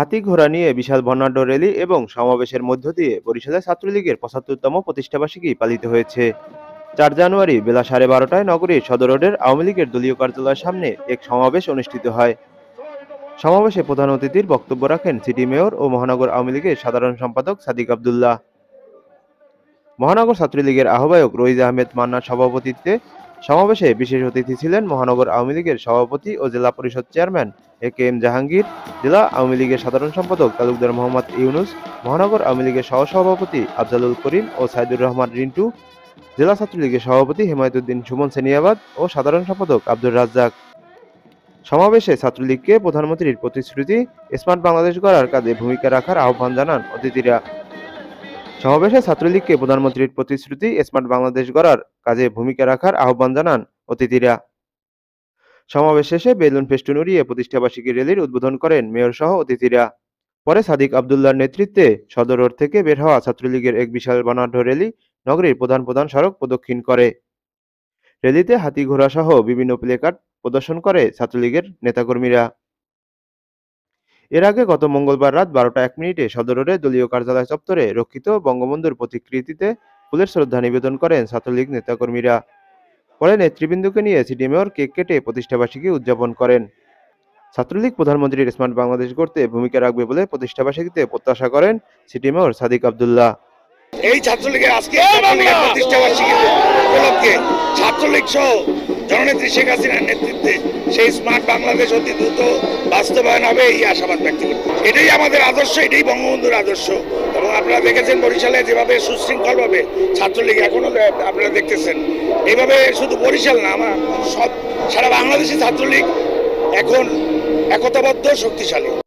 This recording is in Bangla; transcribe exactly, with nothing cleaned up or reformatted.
হাতি ঘোড়া নিয়ে বিশাল বর্ণাঢ্য র্যালি এবং সমাবেশের মধ্য দিয়ে বরিশালে ছাত্রলীগের পঁচাত্তরতম প্রতিষ্ঠাবার্ষিকী পালিত হয়েছে। চার জানুয়ারি বেলা সাড়ে বারোটায় নগরীর সদর রোডের আওয়ামী লীগের দলীয় কার্যালয়ের সামনে এক সমাবেশ অনুষ্ঠিত হয়। সমাবেশে প্রধান অতিথির বক্তব্য রাখেন সিটি মেয়র ও মহানগর আওয়ামী লীগের সাধারণ সম্পাদক সাদিক আব্দুল্লাহ। মহানগর ছাত্রলীগের আহ্বায়ক রইজ আহমেদ মান্নার সভাপতিত্বে সমাবেশে বিশেষ অতিথি ছিলেন মহানগর আওয়ামী লীগের সভাপতি ও জেলা পরিষদ chairman A K M Jahangir, জেলা আওয়ামী লীগের সাধারণ সম্পাদক তালুকদার মোহাম্মদ ইউনুস, মহানগর আওয়ামী লীগের সহসভাপতি আফজালুল করিম ও সাইদুর রহমান রিন্টু, জেলা ছাত্রলীগের সভাপতি হেমায়েতুদ্দিন সুমন সেনিয়াবাদ ও সাধারণ সম্পাদক আব্দুর রাজ্জাক। সমাবেশে ছাত্রলীগকে প্রধানমন্ত্রীর প্রতিশ্রুতি স্মার্ট বাংলাদেশ গড়ার কাজে ভূমিকা রাখার আহ্বান জানান অতিথিরা। সমাবেশে ছাত্রলীগকে প্রধানমন্ত্রীর প্রতিশ্রুতি স্মার্ট বাংলাদেশ গড়ার কাজে ভূমিকা রাখার আহ্বান জানান অতিথিরা। সমাবেশ শেষে বেলুন ফেস্টুন উড়িয়ে প্রতিষ্ঠাবার্ষিকী র্যালির উদ্বোধন করেন মেয়র সহ অতিথিরা। পরে সাদিক আব্দুল্লাহর নেতৃত্বে সদর রোড থেকে বের হওয়া ছাত্রলীগের এক বিশাল বর্ণাঢ্য র্যালি নগরীর প্রধান প্রধান সড়ক প্রদক্ষিণ করে। র্যালিতে হাতি ঘোড়া সহ বিভিন্ন প্লেকার্ড প্রদর্শন করে ছাত্রলীগের নেতাকর্মীরা। এর আগে গত মঙ্গলবার রাত বারোটা এক মিনিটে সদর রোডে দলীয় কার্যালয় চত্বরে রক্ষিত বঙ্গবন্ধুর প্রতিকৃতিতে ফুলের শ্রদ্ধা নিবেদন করেন ছাত্রলীগ নেতাকর্মীরা। পরে নেতৃবৃন্দকে নিয়ে সিটি মেয়র কেক কেটে প্রতিষ্ঠাবার্ষিকী উদযাপন করেন। ছাত্রলীগ প্রধানমন্ত্রীর স্মার্ট বাংলাদেশ গড়তে ভূমিকা রাখবে বলে প্রতিষ্ঠাবার্ষিকীতে প্রত্যাশা করেন সিটি মেয়র সাদিক আব্দুল্লাহ। এই ছাত্রলীগের আজকে প্রতিষ্ঠাবার্ষিকী উপলক্ষে ছাত্রলীগ সহ জননেত্রী শেখ হাসিনার নেতৃত্বে সেই স্মার্ট বাংলাদেশ অতি দ্রুত বাস্তবায়ন হবে এই আশাবাদ ব্যক্ত করি। এটাই আমাদের আদর্শ, এটাই বঙ্গবন্ধুর আদর্শ। এবং আপনারা দেখেছেন বরিশালে যেভাবে সুশৃঙ্খলভাবে ছাত্রলীগ এখনো আপনারা দেখতেছেন, এইভাবে শুধু বরিশাল না, আমার সব সারা বাংলাদেশি ছাত্রলীগ এখন একতাবদ্ধ, শক্তিশালী।